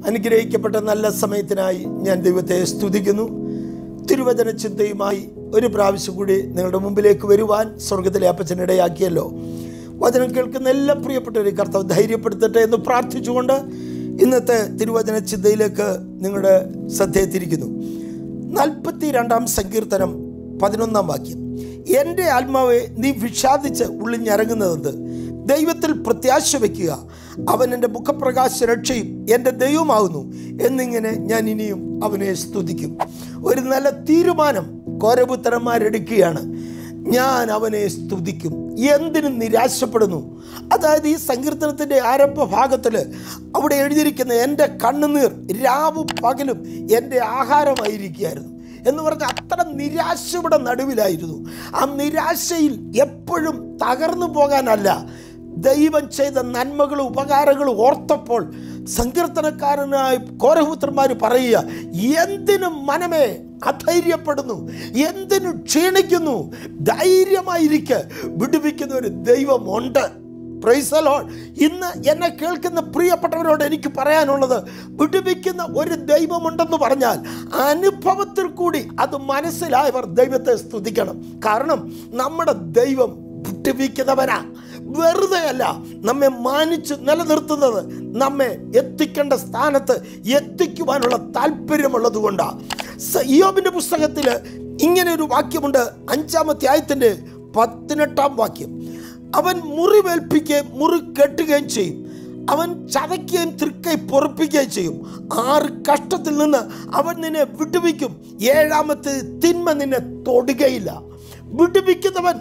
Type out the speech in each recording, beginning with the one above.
അനുഗ്രഹിക്കപ്പെട്ട നല്ല സമയത്തിനായി ഞാൻ ദൈവത്തെ സ്തുതിക്കുന്നു. തിരുവചന ചിന്തയുമായി ഒരു പ്രാവശ്യം കൂടി നിങ്ങളുടെ മുമ്പിലേക്ക് വരുവാൻ സ്വർഗത്തിലെ അപ്പച്ചൻ ഇടയാക്കിയല്ലോ. വചനം കേൾക്കുന്ന എല്ലാ പ്രിയപ്പെട്ടവരെ കർത്താവ് ധൈര്യപ്പെടുത്തട്ടെ എന്ന് പ്രാർത്ഥിച്ചുകൊണ്ട് ഇന്നത്തെ തിരുവചന ചിന്തയിലേക്ക് നിങ്ങളുടെ ശ്രദ്ധയെ തിരിക്കുന്നു. 42-ാം സങ്കീർത്തനം 11-ാം വാക്യം. എൻ്റെ ആത്മാവെ നീ വിഷാദിച്ച് ഉള്ളിഞ്ഞിറങ്ങുന്നതെന്ത്? ദൈവത്തിൽ പ്രത്യാശ വയ്ക്കുക, അവൻ എൻ്റെ മുഖപ്രകാശ രക്ഷയും എൻ്റെ ദൈവമാകുന്നു എന്നിങ്ങനെ ഞാൻ ഇനിയും അവനെ സ്തുതിക്കും. ഒരു നല്ല തീരുമാനം കോരപുത്രന്മാരെടുക്കുകയാണ്. ഞാൻ അവനെ സ്തുതിക്കും. എന്തിനും നിരാശപ്പെടുന്നു. അതായത് ഈ സങ്കീർത്തനത്തിൻ്റെ ആരംഭ ഭാഗത്തിൽ അവിടെ എഴുതിയിരിക്കുന്ന എൻ്റെ കണ്ണുനീർ രാവും പകലും എൻ്റെ ആഹാരമായിരിക്കുകയായിരുന്നു എന്ന് പറഞ്ഞാൽ അത്ര നിരാശയുടെ നടുവിലായിരുന്നു. ആ നിരാശയിൽ എപ്പോഴും തകർന്നു പോകാനല്ല, ദൈവം ചെയ്ത നന്മകളും ഉപകാരങ്ങളും ഓർത്തപ്പോൾ സങ്കീർത്തനക്കാരനായ കോരഹപുത്രന്മാർ പറയുക, എന്തിനും മനമേ അധൈര്യപ്പെടുന്നു, എന്തിനു ക്ഷീണിക്കുന്നു, ധൈര്യമായിരിക്കെ, വിടുവിക്കുന്ന ഒരു ദൈവമുണ്ട്. Praise the lord. ഇന്ന് എന്നെ കേൾക്കുന്ന പ്രിയപ്പെട്ടവരോട് എനിക്ക് പറയാനുള്ളത്, വിടുവിക്കുന്ന ഒരു ദൈവമുണ്ടെന്ന് പറഞ്ഞാൽ അനുഭവത്തിൽ കൂടി അത് മനസ്സിലായവർ ദൈവത്തെ സ്തുതിക്കണം. കാരണം നമ്മുടെ ദൈവം വിടുവിക്കുന്നവനാ. വെറുതെ അല്ല നമ്മെ മാനിച്ച് നിലനിർത്തുന്നത്, നമ്മെ എത്തിക്കേണ്ട സ്ഥാനത്ത് എത്തിക്കുവാനുള്ള താല്പര്യമുള്ളത് കൊണ്ടാണ്. ഇയ്യോബിന്റെ പുസ്തകത്തിൽ ഇങ്ങനെ ഒരു വാക്യമുണ്ട്, 5-ാം അധ്യായത്തിന്റെ 18-ാം വാക്യം. അവൻ മുറിവേൽപ്പിക്കുകയും മുറി കെട്ടുകയും ചെയ്യും, അവൻ ചതയ്ക്കുകയും തൃക്കൈ പൊറപ്പിക്കുകയും ചെയ്യും. 6 കഷ്ടത്തിൽ നിന്ന് അവൻ നിന്നെ വിടുവിക്കും, 7-ാമത്തെ തിന്മ നിന്നെ തൊടുകയില്ല. വിടുവിക്കുന്നവൻ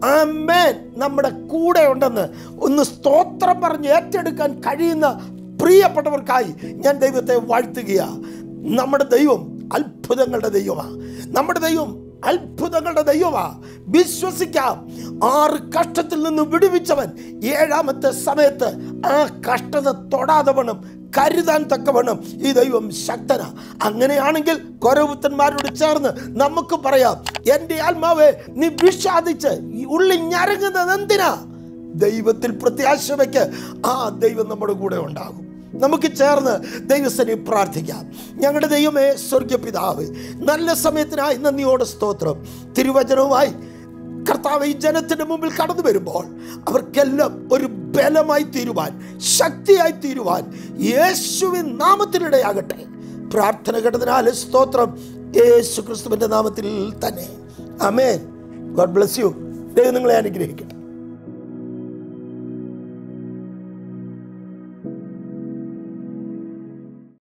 ആമേൻ നമ്മുടെ കൂടെ ഉണ്ടെന്ന് ഒന്ന് സ്തോത്രം പറഞ്ഞ് ഏറ്റെടുക്കാൻ കഴിയുന്ന പ്രിയപ്പെട്ടവർക്കായി ഞാൻ ദൈവത്തെ വാഴ്ത്തുകയാണ്. നമ്മുടെ ദൈവം അത്ഭുതങ്ങളുടെ ദൈവമാണ്. നമ്മുടെ ദൈവം അത്ഭുതങ്ങളുടെ ദൈവമാണ്. വിശ്വസിക്കാം. 6 കഷ്ടത്തിൽ നിന്ന് വിടുവിച്ചവൻ 7-ാമത്തെ സമയത്ത് ആ കഷ്ടത തൊടാതെ വേണം കരുതാൻ തക്കവണ്ണം ഈ ദൈവം ശക്തനാ. അങ്ങനെയാണെങ്കിൽ കോരപുത്രന്മാരോട് ചേർന്ന് നമുക്ക് പറയാം, എൻ്റെ ആത്മാവെ നീ വിഷാദിച്ച് ഉള്ളിൽ ഞരങ്ങുന്നത് എന്തിനാ? ദൈവത്തിൽ പ്രത്യാശ വയ്ക്ക്, ആ ദൈവം നമ്മുടെ കൂടെ ഉണ്ടാകും. നമുക്ക് ചേർന്ന് ദൈവസനെ പ്രാർത്ഥിക്കാം. ഞങ്ങളുടെ ദൈവമേ, സ്വർഗീയ പിതാവേ, നല്ല സമയത്തിനായി നന്ദിയോടെ സ്തോത്രം. തിരുവചനവുമായി കർത്താവ് ഈ ജനത്തിൻ്റെ മുമ്പിൽ കടന്നു വരുമ്പോൾ അവർക്കെല്ലാം ഒരു ബലമായി തീരുവാൻ, ശക്തിയായി തീരുവാൻ യേശുവിൻ നാമത്തിനിടയാകട്ടെ. പ്രാർത്ഥന കേട്ടതിനാൽ സ്തോത്രം, യേശു ക്രിസ്തുവിൻ്റെ നാമത്തിൽ തന്നെ. ആമേൻ. God bless you. ദൈവം നിങ്ങളെ അനുഗ്രഹിക്കട്ടെ.